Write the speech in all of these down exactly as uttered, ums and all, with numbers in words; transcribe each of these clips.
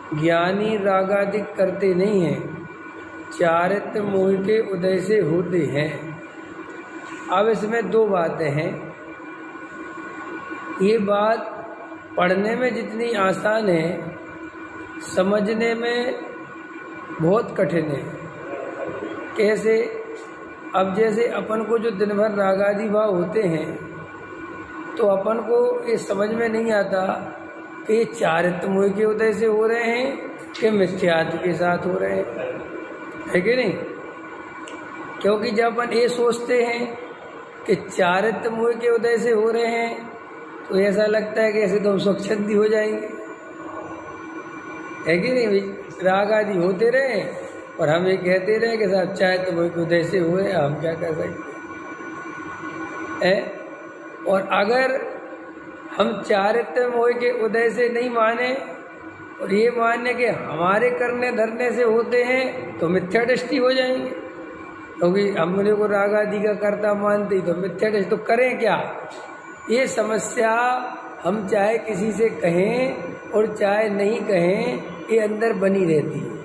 ज्ञानी रागादिक करते नहीं हैं, चारित्र मोह के उदय से होते हैं। अब इसमें दो बातें हैं। ये बात पढ़ने में जितनी आसान है, समझने में बहुत कठिन है। कैसे? अब जैसे अपन को जो दिन भर रागादि भाव होते हैं, तो अपन को ये समझ में नहीं आता कि ये चारित्र मोह के उदय से हो रहे हैं कि मिथ्यात्व के साथ हो रहे हैं, है कि नहीं? क्योंकि जब अपन ये सोचते हैं कि चारित्र मोह के उदय से हो रहे हैं, तो ऐसा लगता है कि ऐसे तो हम स्वच्छंदी हो जाएंगे, है कि नहीं? राग आदि होते रहे और हम ये कहते रहे कि साहब चारित्र मोह के उदय से हुए, हम क्या कर सकते हैं? और अगर हम चारित्र मोह के उदय से नहीं माने और ये माने कि हमारे करने धरने से होते हैं, तो मिथ्या दृष्टि हो जाएंगे। क्योंकि तो हमने को राग आदि का कर्ता मानते तो मिथ्या दृष्टि, तो करें क्या? ये समस्या हम चाहे किसी से कहें और चाहे नहीं कहें, ये अंदर बनी रहती है।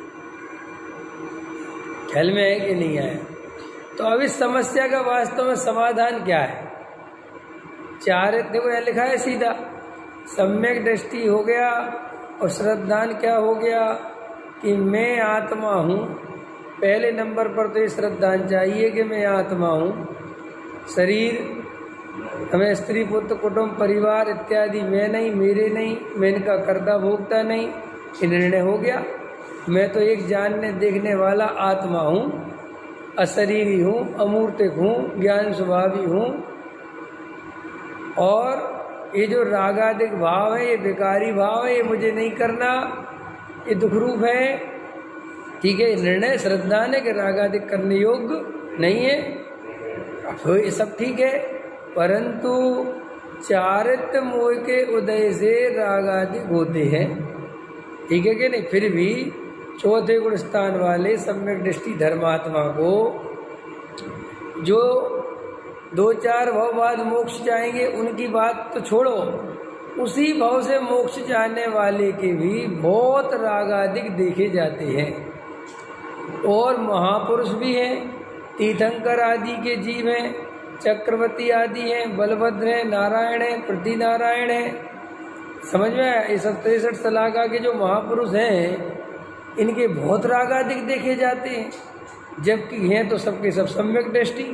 ख्याल में है कि नहीं आया? तो अब इस समस्या का वास्तव में समाधान क्या है? चारित्र, देखो यहाँ लिखा है सीधा, सम्यक दृष्टि हो गया और श्रद्धान क्या हो गया कि मैं आत्मा हूँ। पहले नंबर पर तो ये श्रद्धान चाहिए कि मैं आत्मा हूँ। शरीर, हमें स्त्री पुत्र कुटुंब परिवार इत्यादि मैं नहीं, मेरे नहीं, मैं इनका कर्ता भोगता नहीं, ये निर्णय हो गया। मैं तो एक जानने देखने वाला आत्मा हूँ, अशरीरी हूँ, अमूर्तिक हूँ, ज्ञान स्वभावी हूँ। और ये जो रागादिक भाव है, ये विकारी भाव है, ये मुझे नहीं करना, ये दुख रूप है। ठीक है, निर्णय श्रद्धा ने कि रागादिक करने योग्य नहीं है, तो ये सब ठीक है। परंतु चारित्र मोह के उदय से रागादिक होते हैं, ठीक है कि नहीं? फिर भी चौथे गुण स्थान वाले सम्यक दृष्टि धर्मात्मा को जो दो चार भाव बाद मोक्ष जाएंगे, उनकी बात तो छोड़ो, उसी भाव से मोक्ष जाने वाले के भी बहुत रागादिक देखे जाते हैं। और महापुरुष भी हैं, तीर्थंकर आदि के जीव हैं, चक्रवर्ती आदि हैं, बलभद्र हैं, नारायण हैं, प्रति नारायण हैं। समझ में आया? ये सब तिरसठ सलाका के जो महापुरुष हैं, इनके बहुत रागादिक देखे जाते हैं, जबकि हैं तो सबके सब सम्यक दृष्टि।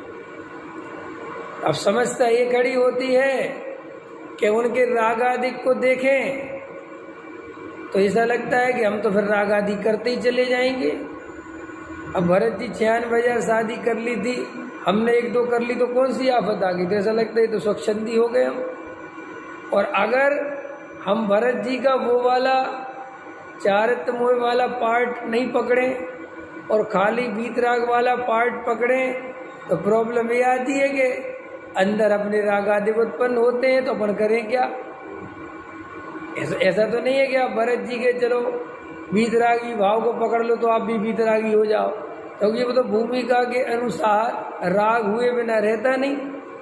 अब समस्या ये खड़ी होती है कि उनके रागादिक को देखें तो ऐसा लगता है कि हम तो फिर रागादि करते ही चले जाएंगे। अब भरत जी छियानवे हजार शादी कर ली थी, हमने एक दो कर ली तो कौन सी आफत आ गई? तो ऐसा लगता है तो स्वच्छंदी हो गए हम। और अगर हम भरत जी का वो वाला चारित्र मोह वाला पार्ट नहीं पकड़े और खाली वीतराग वाला पार्ट पकड़े, तो प्रॉब्लम ये आती है कि अंदर अपने रागादिक उत्पन्न होते हैं, तो अपन करें क्या? ऐसा ऐसा तो नहीं है कि आप भरत जी के चलो वीतरागी भाव को पकड़ लो तो आप भी वीतरागी हो जाओ, क्योंकि ये तो भूमिका के अनुसार राग हुए बिना रहता नहीं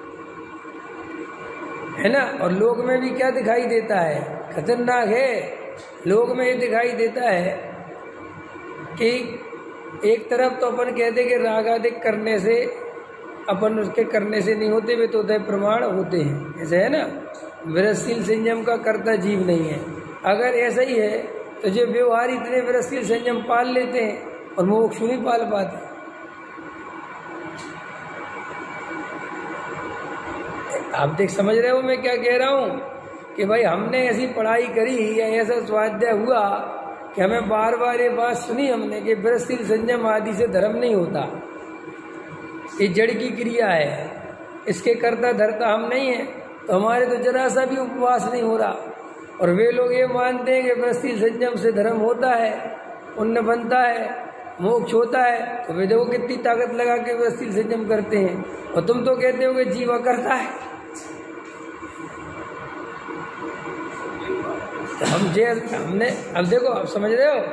है ना। और लोक में भी क्या दिखाई देता है? खतरनाक है। लोक में ये दिखाई देता है कि एक तरफ तो अपन कहते कि रागादिक करने से अपन उसके करने से नहीं होते, वे तो उदय प्रमाण होते हैं, ऐसे है ना। विरसशील संयम का कर्ता जीव नहीं है। अगर ऐसा ही है तो जो व्यवहार इतने विरसशील संयम पाल लेते हैं और मोक्ष नहीं पाल पाते। आप देख समझ रहे हो मैं क्या कह रहा हूँ कि भाई हमने ऐसी पढ़ाई करी या ऐसा स्वाध्याय हुआ कि हमें बार बार ये बात सुनी हमने कि विरसशील संयम आदि से धर्म नहीं होता, ये जड़ की क्रिया है, इसके कर्ता धर्ता हम नहीं है, तो हमारे तो जरा सा भी उपवास नहीं हो रहा। और वे लोग ये मानते हैं कि विरसशील संयम से धर्म होता है, पुण्य बनता है, मोक्ष होता है, तो वे देखो कितनी ताकत लगा के विरसशील संयम करते हैं। और तुम तो कहते हो कि जीवा करता है। तो हम जे हमने अब देखो, अब समझ रहे हो,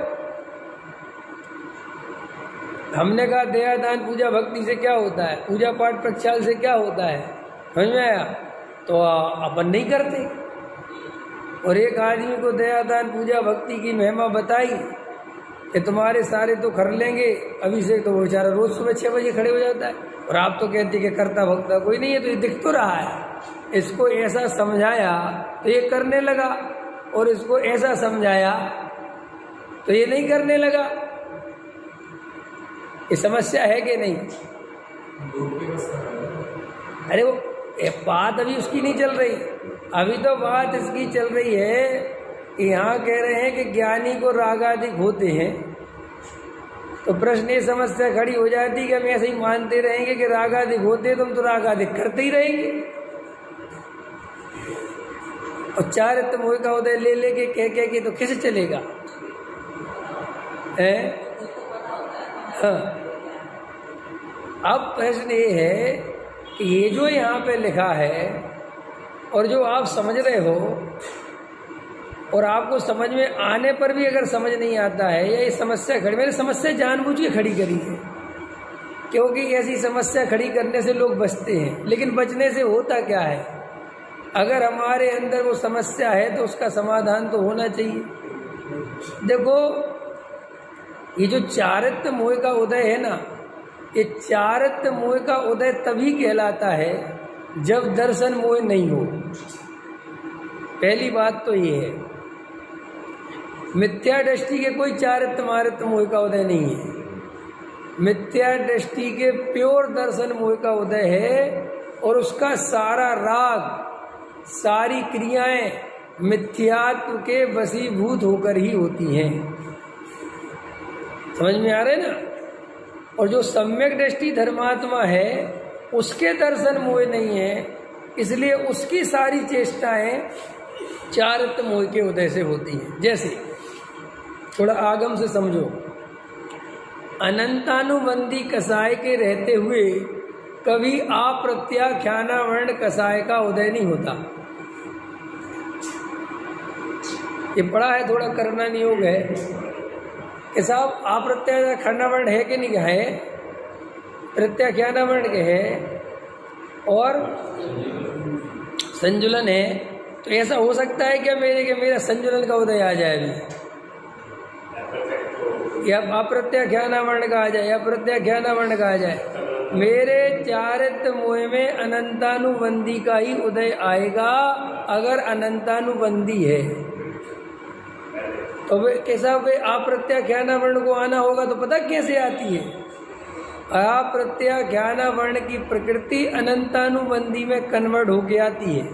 हमने कहा दया दान पूजा भक्ति से क्या होता है, पूजा पाठ प्रक्षाल से क्या होता है, समझ में आया? तो अपन नहीं करते, और एक आदमी को दया दान पूजा भक्ति की महिमा बताई कि तुम्हारे सारे तो कर लेंगे, अभी से तो वो बेचारा रोज सुबह छह बजे खड़े हो जाता है, और आप तो कहते कि करता भक्ता कोई नहीं है, तो ये दिख तो रहा है। इसको ऐसा समझाया तो ये करने लगा, और इसको ऐसा समझाया तो ये नहीं करने लगा। ये समस्या है कि नहीं? अरे वो बात अभी उसकी नहीं चल रही, अभी तो बात इसकी चल रही है कि यहाँ कह रहे हैं कि ज्ञानी को रागादिक होते हैं। तो प्रश्न ये समस्या खड़ी हो जाती कि हम ऐसे ही मानते रहेंगे कि रागादिक होते, तुम तो रागादिक करते ही रहेंगे, और चारित्र मोह का उदय ले लेके कह कह के तो कैसे चलेगा? है? हाँ। अब प्रश्न ये है कि ये जो यहाँ पे लिखा है और जो आप समझ रहे हो, और आपको समझ में आने पर भी अगर समझ नहीं आता है, या ये समस्या खड़ी, मैंने समस्या जानबूझ के खड़ी करी है, क्योंकि ऐसी समस्या खड़ी करने से लोग बचते हैं। लेकिन बचने से होता क्या है? अगर हमारे अंदर वो समस्या है तो उसका समाधान तो होना चाहिए। देखो, ये जो चारित्र मोह का उदय है ना, ये चारित्र मोह का उदय तभी कहलाता है जब दर्शन मोह नहीं हो। पहली बात तो ये है, मिथ्या दृष्टि के कोई चारित्र मारित्र मोह का उदय नहीं है। मिथ्या दृष्टि के प्योर दर्शन मोह का उदय है, और उसका सारा राग, सारी क्रियाएं मिथ्यात्व के वशीभूत होकर ही होती हैं। समझ में आ रहे ना? और जो सम्यक दृष्टि धर्मात्मा है उसके दर्शन मोह नहीं है, इसलिए उसकी सारी चेष्टाएं चारित्र मोह के उदय से होती हैं। जैसे थोड़ा आगम से समझो, अनंतानुबंधी कसाय के रहते हुए कभी अप्रत्याख्यानावर्ण कसाय का उदय नहीं होता। ये पढ़ा है, थोड़ा करना नियोग है कि साहब अप्रत्याख्यानावर्ण है कि नहीं है? प्रत्याख्यानावर्ण के है और संजुलन है। तो ऐसा हो सकता है क्या मेरे के मेरा संजुलन का उदय आ जाए अभी, या अप्रत्याख्यानावर्ण का आ जाए, या प्रत्याख्यानावर्ण का आ जाए? मेरे चारित्र मोह में अनंतानुबंधी का ही उदय आएगा अगर अनंतानुबंधी है। तो वे कैसा वे अप्रत्याख्यानावर्ण को आना होगा तो पता कैसे आती है? अप्रत्याख्यानावर्ण की प्रकृति अनंतानुबंधी में कन्वर्ट होके आती है।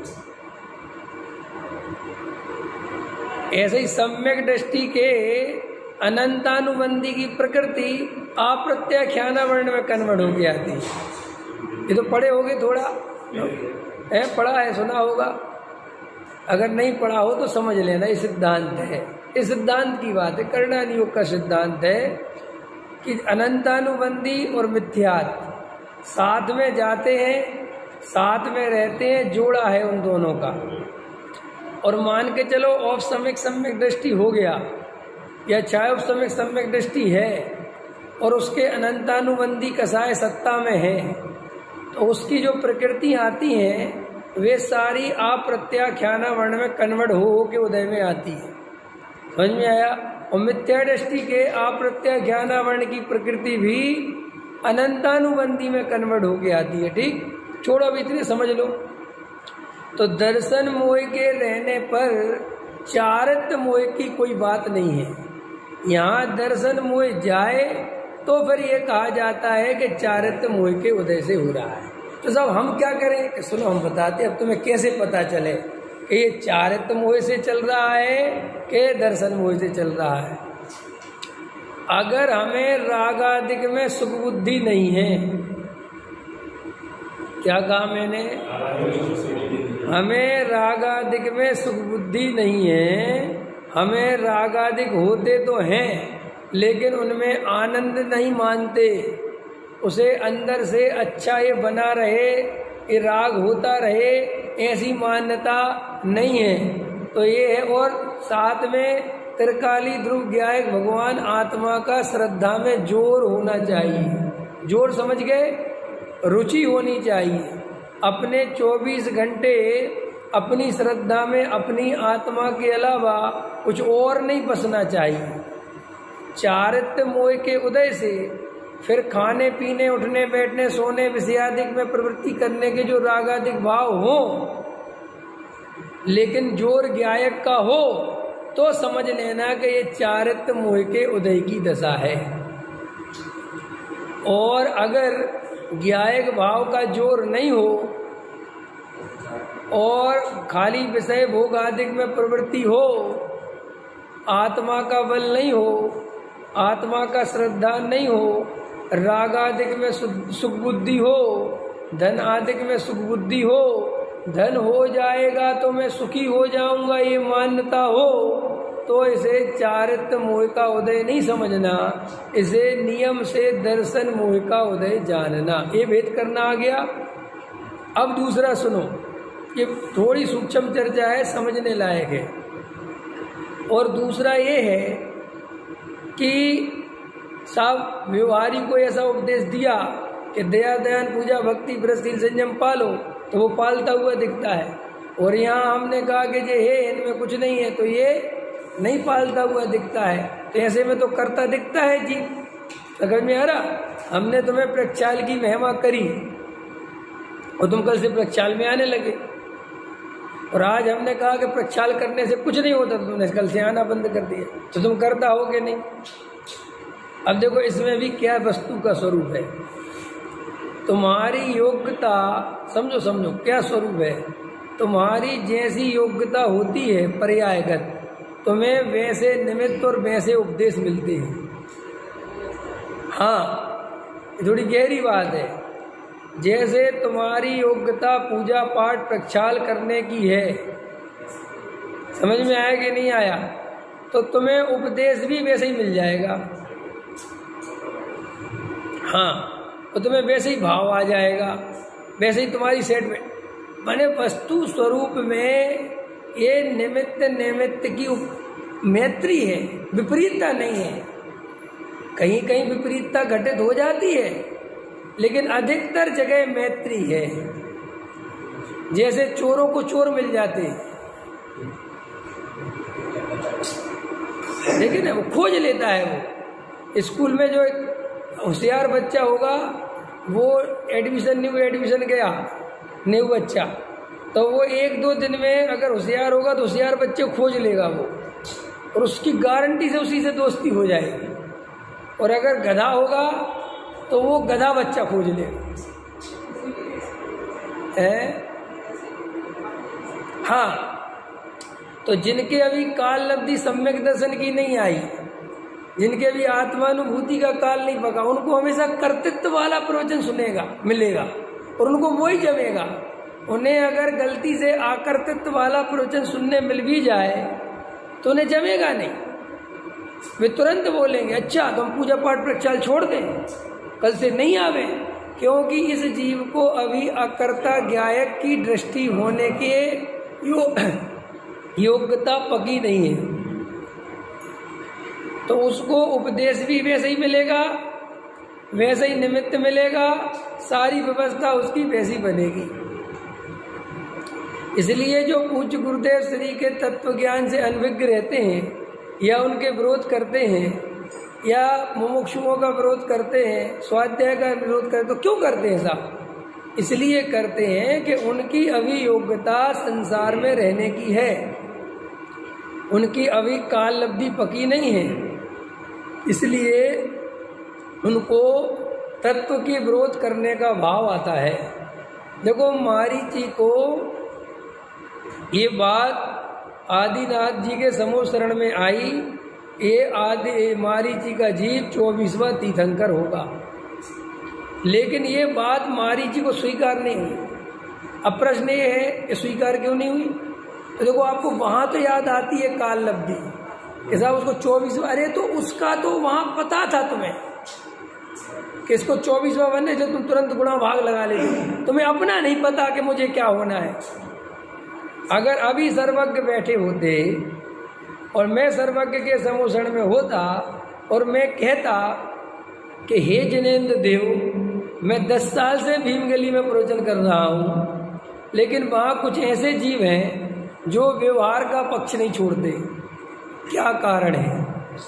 ऐसे ही सम्यक दृष्टि के अनंतानुबंधी की प्रकृति अप्रत्याख्यानावर्ण में कन्वर्ट होके आती है। ये तो पढ़े होगे, थोड़ा है, पढ़ा है, सुना होगा। अगर नहीं पढ़ा हो तो समझ लेना, ये सिद्धांत है। इस सिद्धांत की बात है, करणानि योग का सिद्धांत है कि अनंतानुबंधी और मिथ्यात्व साथ में जाते हैं, साथ में रहते हैं, जोड़ा है उन दोनों का। और मान के चलो औपसम्यक सम्यक दृष्टि हो गया, या छायोपसम्यक सम्यक दृष्टि है, और उसके अनंतानुबंधी कसाय सत्ता में है, तो उसकी जो प्रकृति आती हैं वे सारी अप्रत्याख्यानावर्ण में कन्वर्ट हो हो के उदय में आती है। समझ में आया? और मिथ्या दृष्टि के अप्रत्याख्यानावर्ण की प्रकृति भी अनंतानुबंधी में कन्वर्ट होके आती है। ठीक, छोड़ो अब इतने समझ लो। तो दर्शन मोह के रहने पर चारित्र मोह की कोई बात नहीं है। यहाँ दर्शन मोह जाए तो फिर ये कहा जाता है कि चारित्र मोह के उदय से हो रहा है। तो साहब हम क्या करें? सुनो, हम बताते अब तुम्हें कैसे पता चले कि ये चारित्र मोह से चल रहा है कि दर्शन मोह से चल रहा है। अगर हमें रागादिक में सुख बुद्धि नहीं है, क्या कहा मैंने? हमें रागादिक में सुख बुद्धि नहीं है, हमें रागादिक होते तो हैं लेकिन उनमें आनंद नहीं मानते, उसे अंदर से अच्छा ये बना रहे, ये राग होता रहे, ऐसी मान्यता नहीं है। तो ये है, और साथ में त्रिकाली ध्रुव ज्ञायक भगवान आत्मा का श्रद्धा में जोर होना चाहिए। जोर समझ गए? रुचि होनी चाहिए। अपने चौबीस घंटे अपनी श्रद्धा में अपनी आत्मा के अलावा कुछ और नहीं बसना चाहिए। चारित्र्य मोह के उदय से फिर खाने पीने उठने बैठने सोने विषयादिक में प्रवृत्ति करने के जो रागादिक भाव हो, लेकिन जोर ज्ञायक का हो तो समझ लेना कि ये चारित्र्य मोह के उदय की दशा है। और अगर ज्ञायक भाव का जोर नहीं हो और खाली विषय भोग आदि में प्रवृत्ति हो, आत्मा का बल नहीं हो, आत्मा का श्रद्धा नहीं हो, राग आदिक में सुख बुद्धि हो, धन आदिक में सुख बुद्धि हो, धन हो जाएगा तो मैं सुखी हो जाऊंगा ये मान्यता हो, तो इसे चारित्र्य मोह का उदय नहीं समझना, इसे नियम से दर्शन मोह का उदय जानना। ये भेद करना आ गया। अब दूसरा सुनो, ये थोड़ी सूक्ष्म चर्चा है, समझने लायक है। और दूसरा ये है कि साहब व्यवहारी को ऐसा उपदेश दिया कि दया दयान पूजा भक्ति व्रतशील संयम पालो, तो वो पालता हुआ दिखता है। और यहाँ हमने कहा कि जे है इनमें कुछ नहीं है, तो ये नहीं पालता हुआ दिखता है। तो ऐसे में तो करता दिखता है जी। समझ में आ रहा? हमने तुम्हें प्रक्षाल की महिमा करी और तुम कल से प्रक्षाल में आने लगे, और आज हमने कहा कि प्रक्षाल करने से कुछ नहीं होता, तो तुमने कल से आना बंद कर दिया, तो तुम करता हो कि नहीं? अब देखो इसमें भी क्या वस्तु का स्वरूप है। तुम्हारी योग्यता समझो समझो क्या स्वरूप है। तुम्हारी जैसी योग्यता होती है पर्यायगत, तुम्हें वैसे निमित्त और वैसे उपदेश मिलते हैं। हाँ, थोड़ी गहरी बात है। जैसे तुम्हारी योग्यता पूजा पाठ प्रक्षाल करने की है, समझ में आया कि नहीं आया, तो तुम्हें उपदेश भी वैसे ही मिल जाएगा। हाँ, तो तुम्हें वैसे ही भाव आ जाएगा, वैसे ही तुम्हारी सेट में माने वस्तु स्वरूप में ये निमित्त निमित्त की मैत्री है, विपरीतता नहीं है। कहीं कहीं विपरीतता घटित हो जाती है, लेकिन अधिकतर जगह मैत्री है। जैसे चोरों को चोर मिल जाते हैं, लेकिन वो खोज लेता है। वो स्कूल में जो होशियार बच्चा होगा, वो एडमिशन न्यू एडमिशन गया न्यू बच्चा, तो वो एक दो दिन में अगर होशियार होगा तो होशियार बच्चे को खोज लेगा वो, और उसकी गारंटी से उसी से दोस्ती हो जाएगी। और अगर गधा होगा तो वो गधा बच्चा खोज लेगा। है? हाँ, तो जिनके अभी काल लब्धि सम्यक दर्शन की नहीं आई, जिनके भी आत्मानुभूति का काल नहीं पका, उनको हमेशा कर्तृत्व वाला प्रवचन सुनेगा मिलेगा, और उनको वही जमेगा। उन्हें अगर गलती से आकर्तृत्व वाला प्रवचन सुनने मिल भी जाए तो उन्हें जमेगा नहीं। वे तुरंत बोलेंगे अच्छा तो हम पूजा पाठ प्रक्षाल छोड़ दें, कल से नहीं आवे, क्योंकि इस जीव को अभी अकर्ता ज्ञायक की दृष्टि होने के यो, योग्यता पकी नहीं है। तो उसको उपदेश भी वैसे ही मिलेगा, वैसे ही निमित्त मिलेगा, सारी व्यवस्था उसकी वैसी बनेगी। इसलिए जो पूज्य गुरुदेव श्री के तत्व ज्ञान से अनभिज्ञ रहते हैं, या उनके विरोध करते हैं, या मुमुक्षुओं का विरोध करते हैं, स्वाध्याय का विरोध करते हैं, तो क्यों करते हैं साहब? इसलिए करते हैं कि उनकी अभी योग्यता संसार में रहने की है, उनकी अभी काल लब्धि पकी नहीं है। इसलिए उनको तत्व की विरोध करने का भाव आता है। देखो मारीची को ये बात आदिनाथ जी के समूह शरण में आई, ये आदि मारीची का जीव चौबीसवां तीर्थंकर होगा, लेकिन ये बात मारीची को स्वीकार नहीं हुई। अब प्रश्न ये है कि स्वीकार क्यों नहीं हुई? तो देखो आपको वहां तो याद आती है काल लब्धि, ऐसा उसको चौबीसवा, अरे तो उसका तो वहां पता था तुम्हें कि इसको चौबीसवा बनने से तुम तुरंत गुणा भाग लगा लेते, तुम्हें अपना नहीं पता कि मुझे क्या होना है। अगर अभी सर्वज्ञ बैठे होते और मैं सर्वज्ञ के समूषण में होता और मैं कहता कि हे जिनेंद्र देव, मैं दस साल से भीम गली में प्रवचन कर रहा हूँ, लेकिन वहाँ कुछ ऐसे जीव हैं जो व्यवहार का पक्ष नहीं छोड़ते। क्या कारण है?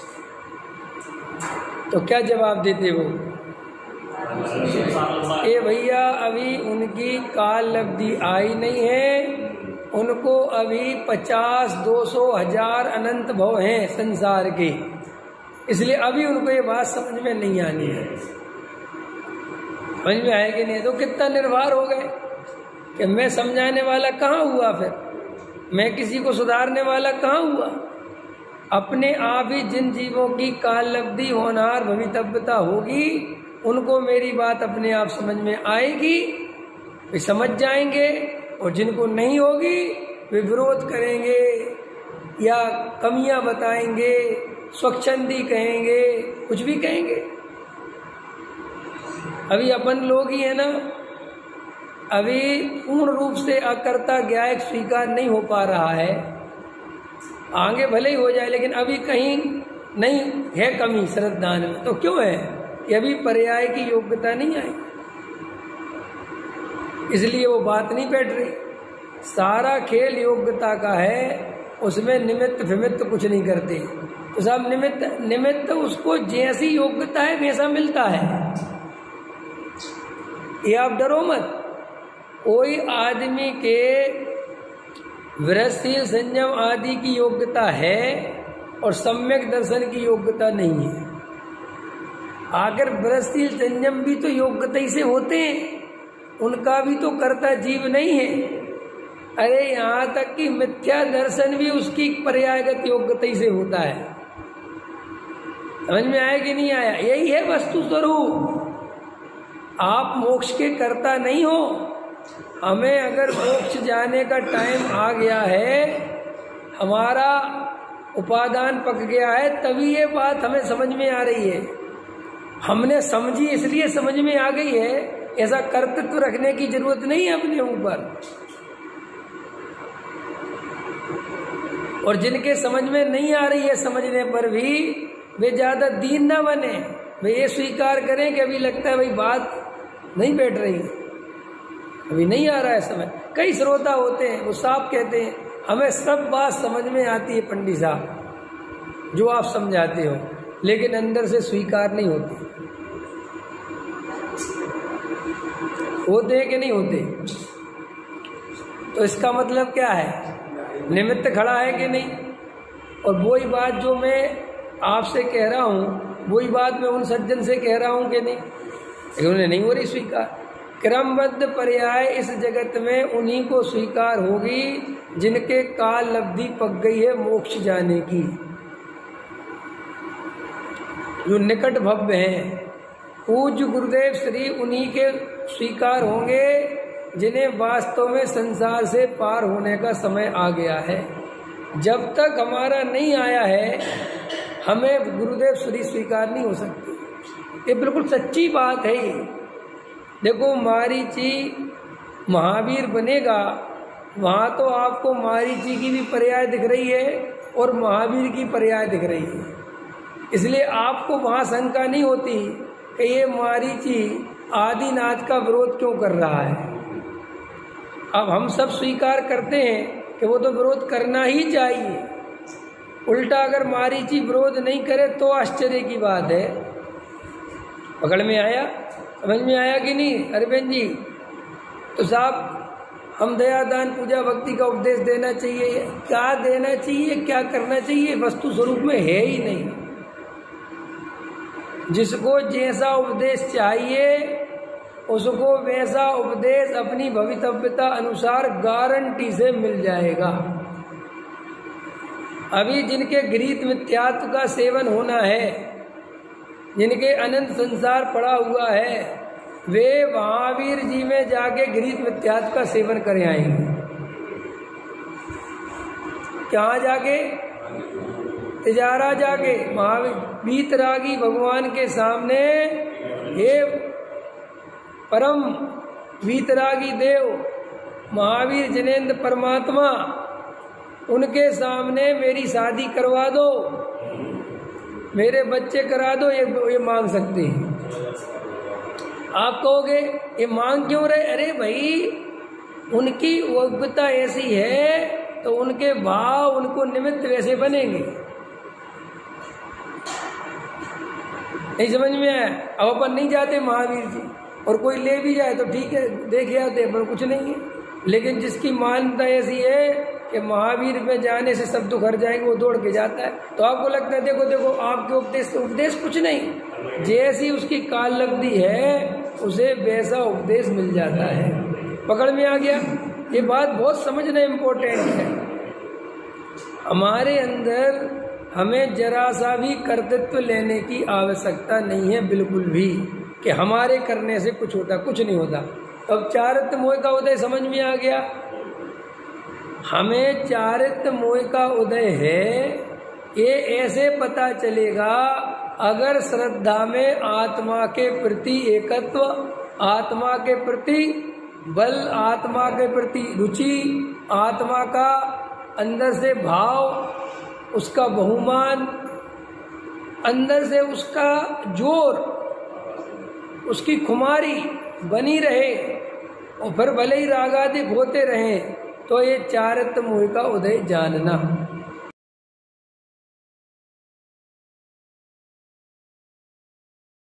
तो क्या जवाब देते वो? ए भैया अभी उनकी काल लब्धि आई नहीं है, उनको अभी पचास दो सौ हजार अनंत भव हैं संसार के, इसलिए अभी उनको ये बात समझ में नहीं आनी है। समझ में आएगी नहीं तो कितना निर्भर हो गए कि मैं समझाने वाला कहाँ हुआ, फिर मैं किसी को सुधारने वाला कहाँ हुआ। अपने आप ही जिन जीवों की काल लब्धि होनहार भवितव्यता होगी उनको मेरी बात अपने आप समझ में आएगी, वे समझ जाएंगे, और जिनको नहीं होगी वे विरोध करेंगे या कमियां बताएंगे, स्वच्छंदी कहेंगे, कुछ भी कहेंगे। अभी अपन लोग ही है ना, अभी पूर्ण रूप से अकर्ता ज्ञायक स्वीकार नहीं हो पा रहा है। आगे भले ही हो जाए, लेकिन अभी कहीं नहीं है कमी श्रद्धान में। तो क्यों है? ये अभी पर्याय की योग्यता नहीं आई, इसलिए वो बात नहीं बैठ रही। सारा खेल योग्यता का है, उसमें निमित्त विमित्त कुछ नहीं करते। तो सब निमित्त निमित्त उसको जैसी योग्यता है वैसा मिलता है। ये आप डरो मत। कोई आदमी के वृत्तिशील संयम आदि की योग्यता है और सम्यक दर्शन की योग्यता नहीं है। आखिर वृत्तिशील संयम भी तो योग्यता ही से होते हैं, उनका भी तो कर्ता जीव नहीं है। अरे यहाँ तक कि मिथ्या दर्शन भी उसकी पर्यायगत योग्यता ही से होता है। समझ में आया कि नहीं आया? यही है वस्तु स्वरूप। आप मोक्ष के कर्ता नहीं हो। हमें अगर मोक्ष जाने का टाइम आ गया है, हमारा उपादान पक गया है, तभी ये बात हमें समझ में आ रही है। हमने समझी इसलिए समझ में आ गई है, ऐसा कर्तृत्व रखने की जरूरत नहीं है अपने ऊपर। और जिनके समझ में नहीं आ रही है समझने पर भी वे ज्यादा दीन न बने, वे ये स्वीकार करें कि अभी लगता है भाई बात नहीं बैठ रही है, अभी नहीं आ रहा है समझ। कई श्रोता होते हैं वो साफ कहते हैं हमें सब बात समझ में आती है पंडित साहब जो आप समझाते हो, लेकिन अंदर से स्वीकार नहीं होती। होते हैं कि नहीं होते? तो इसका मतलब क्या है? निमित्त खड़ा है कि नहीं? और वही बात जो मैं आपसे कह रहा हूँ वही बात मैं उन सज्जन से कह रहा हूँ कि नहीं? उन्हें नहीं हो रही स्वीकार। क्रमबद्ध पर्याय इस जगत में उन्हीं को स्वीकार होगी जिनके काल लब्धि पक गई है मोक्ष जाने की, जो निकट भव्य हैं। पूज्य गुरुदेव श्री उन्हीं के स्वीकार होंगे जिन्हें वास्तव में संसार से पार होने का समय आ गया है। जब तक हमारा नहीं आया है हमें गुरुदेव श्री स्वीकार नहीं हो सकती। ये बिल्कुल सच्ची बात है। ये देखो, मारीची महावीर बनेगा, वहाँ तो आपको मारीची की भी पर्याय दिख रही है और महावीर की पर्याय दिख रही है, इसलिए आपको वहाँ शंका नहीं होती कि ये मारीची आदिनाथ का विरोध क्यों कर रहा है। अब हम सब स्वीकार करते हैं कि वो तो विरोध करना ही चाहिए। उल्टा अगर मारीची विरोध नहीं करे तो आश्चर्य की बात है। पकड़ में आया? समझ में आया कि नहीं अरविंद जी? तो साहब हम दया दान पूजा भक्ति का उपदेश देना चाहिए। क्या देना चाहिए, क्या करना चाहिए, वस्तु स्वरूप में है ही नहीं। जिसको जैसा उपदेश चाहिए उसको वैसा उपदेश अपनी भवितव्यता अनुसार गारंटी से मिल जाएगा। अभी जिनके गृहीत मिथ्यात्व का सेवन होना है, जिनके अनंत संसार पड़ा हुआ है, वे महावीर जी में जाके गृहीत मिथ्यात्व का सेवन कर आएंगे। कहाँ जाके? तिजारा जाके महावीर बीतरागी भगवान के सामने, हे परम वीतरागी देव महावीर जनेन्द्र परमात्मा, उनके सामने मेरी शादी करवा दो, मेरे बच्चे करा दो, ये ये मांग सकते हैं। आप कहोगे ये मांग क्यों रहे? अरे भाई उनकी योग्यता ऐसी है तो उनके भाव उनको निमित्त वैसे बनेंगे। नहीं समझ में आया? अब अपन नहीं जाते महावीर जी, और कोई ले भी जाए तो ठीक है, देख आते, पर कुछ नहीं है। लेकिन जिसकी मान्यता ऐसी है कि महावीर में जाने से सब दुख हर जाएंगे, वो दौड़ के जाता है। तो आपको लगता है देखो देखो आपके उपदेश उपदेश कुछ नहीं, जैसी उसकी काल लब्धि है उसे वैसा उपदेश मिल जाता है। पकड़ में आ गया? ये बात बहुत समझना इम्पोर्टेंट है। हमारे अंदर हमें जरा सा भी कर्तृत्व लेने की आवश्यकता नहीं है, बिल्कुल भी, कि हमारे करने से कुछ होता, कुछ नहीं होता। अब चारित्र मोह का उदय समझ में आ गया? हमें चारित्र मोह का उदय है, ये ऐसे पता चलेगा अगर श्रद्धा में आत्मा के प्रति एकत्व, आत्मा के प्रति बल, आत्मा के प्रति रुचि, आत्मा का अंदर से भाव, उसका बहुमान, अंदर से उसका जोर, उसकी खुमारी बनी रहे, और फिर भले ही रागादिक होते रहे, तो ये चारित्र मोह का उदय जानना।